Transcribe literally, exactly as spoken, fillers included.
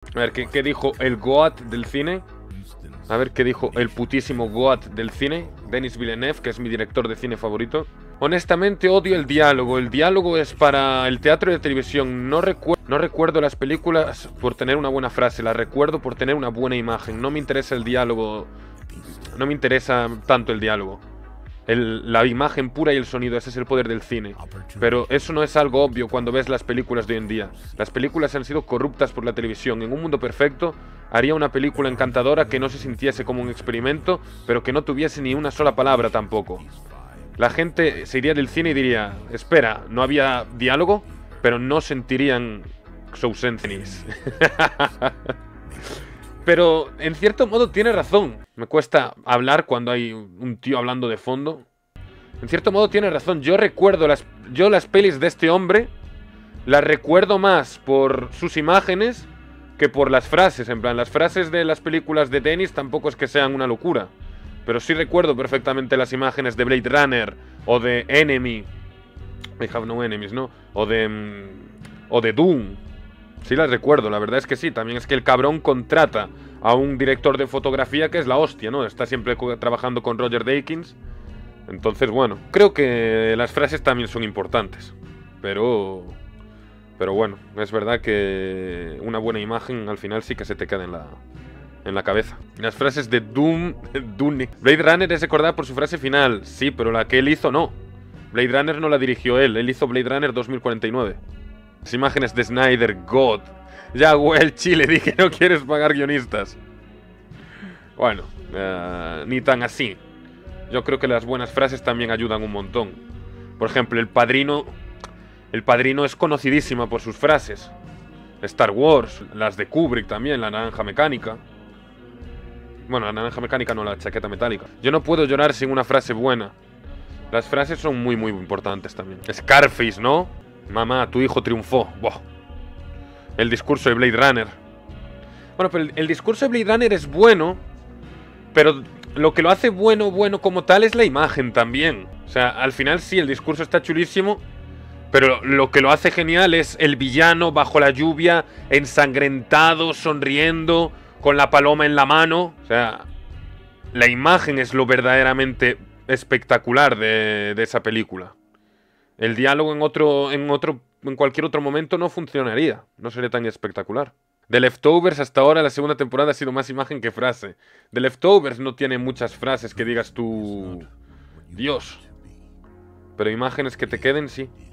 A ver, ¿qué, qué dijo el Goat del cine? A ver qué dijo el putísimo Goat del cine, Denis Villeneuve, que es mi director de cine favorito. Honestamente odio el diálogo. El diálogo es para el teatro de televisión. No, recu no recuerdo las películas por tener una buena frase, las recuerdo por tener una buena imagen. No me interesa el diálogo. No me interesa tanto el diálogo. El, la imagen pura y el sonido, ese es el poder del cine. Pero eso no es algo obvio cuando ves las películas de hoy en día. Las películas han sido corruptas por la televisión. En un mundo perfecto, haría una película encantadora que no se sintiese como un experimento, pero que no tuviese ni una sola palabra tampoco. La gente se iría del cine y diría, espera, no había diálogo, pero no sentirían Sousentenis. Pero en cierto modo tiene razón. Me cuesta hablar cuando hay un tío hablando de fondo. En cierto modo tiene razón. Yo recuerdo las, yo las pelis de este hombre, las recuerdo más por sus imágenes que por las frases. En plan, las frases de las películas de Denis tampoco es que sean una locura. Pero sí recuerdo perfectamente las imágenes de Blade Runner o de Enemy. I have no enemies, ¿no? O de... o de Doom. Sí las recuerdo, la verdad es que sí. También es que el cabrón contrata a un director de fotografía que es la hostia, ¿no? Está siempre trabajando con Roger Deakins. Entonces, bueno, creo que las frases también son importantes. Pero... Pero bueno, es verdad que una buena imagen al final sí que se te queda en la... en la cabeza. Las frases de Doom... Doom... Blade Runner es recordada por su frase final. Sí, pero la que él hizo no. Blade Runner no la dirigió él. Él hizo Blade Runner dos mil cuarenta y nueve. Las imágenes de Snyder, God. Ya, güey, Chile, di que no quieres pagar guionistas. Bueno, uh, ni tan así. Yo creo que las buenas frases también ayudan un montón. Por ejemplo, El Padrino... El Padrino es conocidísima por sus frases. Star Wars, las de Kubrick también, La Naranja Mecánica. Bueno, La Naranja Mecánica no, La Chaqueta Metálica. Yo no puedo llorar sin una frase buena. Las frases son muy, muy importantes también. Scarface, ¿no? Mamá, tu hijo triunfó. Buah. El discurso de Blade Runner. Bueno, pero el, el discurso de Blade Runner es bueno, pero lo que lo hace bueno, bueno como tal es la imagen también. O sea, al final sí, el discurso está chulísimo, pero lo que lo hace genial es el villano bajo la lluvia, ensangrentado, sonriendo, con la paloma en la mano. O sea, la imagen es lo verdaderamente espectacular de, de esa película. El diálogo en otro, en otro, en cualquier otro momento no funcionaría. No sería tan espectacular. The Leftovers hasta ahora la segunda temporada ha sido más imagen que frase. The Leftovers no tiene muchas frases que digas tú... Dios. Pero imágenes que te queden, sí.